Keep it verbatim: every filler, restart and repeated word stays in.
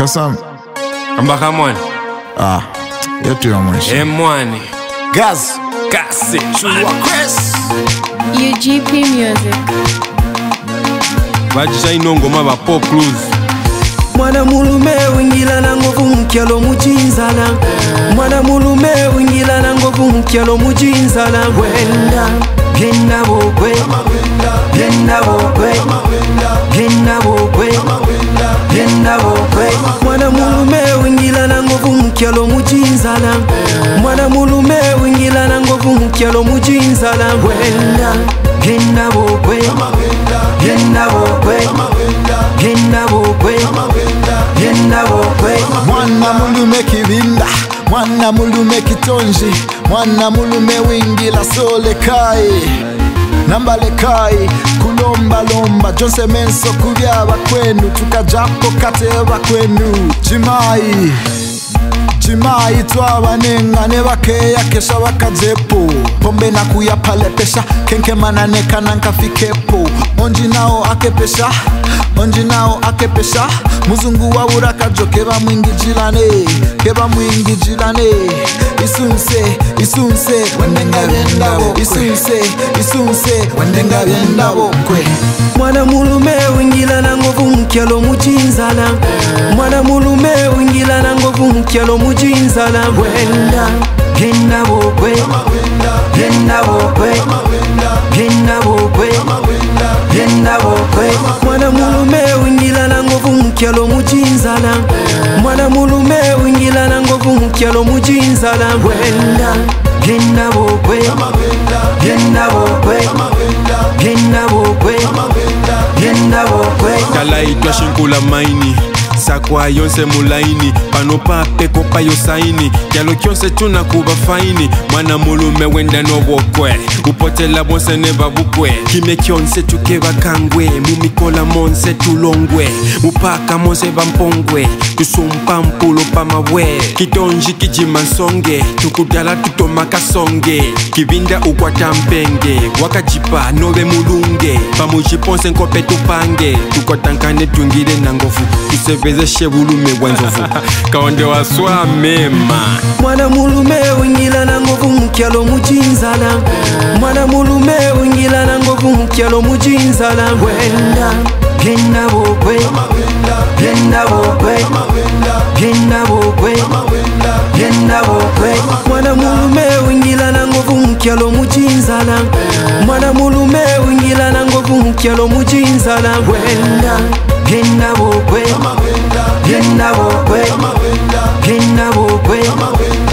Kasam. Ambaka mwani. Ah, yetu ya mwisho. E mwani. Gaz. Kasi. Chua Chris. U G P Music. Bajisha inongo maba pop blues. Mwana mulume wingila na ngovu mkyalo mujinzala. Mwana mulume wingila na ngovu mkyalo mujinzala. Wenda, genda Bokwe, genda Bokwe, genda Bokwe, genda Bokwe. Mwana mulume wingila na ngovu mkyalo mujinzala. Mwana mulume wingila na ngovu mkyalo mujinzala. Wenda, genda Bokwe, genda Bokwe, genda Bokwe, genda Bokwe. Mwana mulume kibinda, mwana mulume kitonji, mwana mulume wingila sole kai nambale kai kulomba lomba Jose menso kubyaba kwenu tukajapo kateba kwenu Jimai Jimai twabanenga ne bakeya kesha bakajepo pombe na kuyapalepesha kenke manane kananka fikepo onji nao akepesha onji nao akepesha muzungu wa uraka joke ba mwingi jilane keba mwingi jilane isunse isunse wendenga benda Bokwe isunse isunse wendenga benda Bokwe. Mwana mulume wingila na ngovu mkyalo mujinzala. Mwana mulume wingila na ngovu mkyalo mujinzala. Wenda, genda Bokwe, genda Bokwe, genda Bokwe, genda Bokwe. Mwana mulume wingila na ngovu mkyalo mujinzala. Mwana mulume wingila na ngovu mkyalo mujinzala. Wenda, genda Bokwe, genda Bokwe, genda Bokwe, genda Bokwe. Kala itwa shinkula maini sakwa yonse mulaini pano pape kopa yosaini kyalo kyonse tuna kuba faini mwana mulume wenda no Bokwe upotela bonse ne babukwe kime kyonse tukeba kangwe mumikola monse tulongwe mupaka monse bampongwe tusumpa mpulo pamabwe kitonji kijimansonge tukudala tutoma kasonge kibinda ukwata mpenge wakajipa nobe mulunge pamujiponse nkope tupange tukotankane twingire na ngovu tusebeze shebulume wanzovu kaonde waswa mema. Mwana mulume wingila na ngovu mkyalo mujinzala. Mwana mulume wingila na ngovu mkyalo mujinzala. Wenda, genda Bokwe, genda Bokwe, genda Bokwe, genda Bokwe. Mwana mulume wingila na ngovu mkyalo mujinzala. Mwana mulume wingila na ngovu mkyalo mujinzala. Wenda, genda Bokwe, genda Bokwe, genda Bokwe,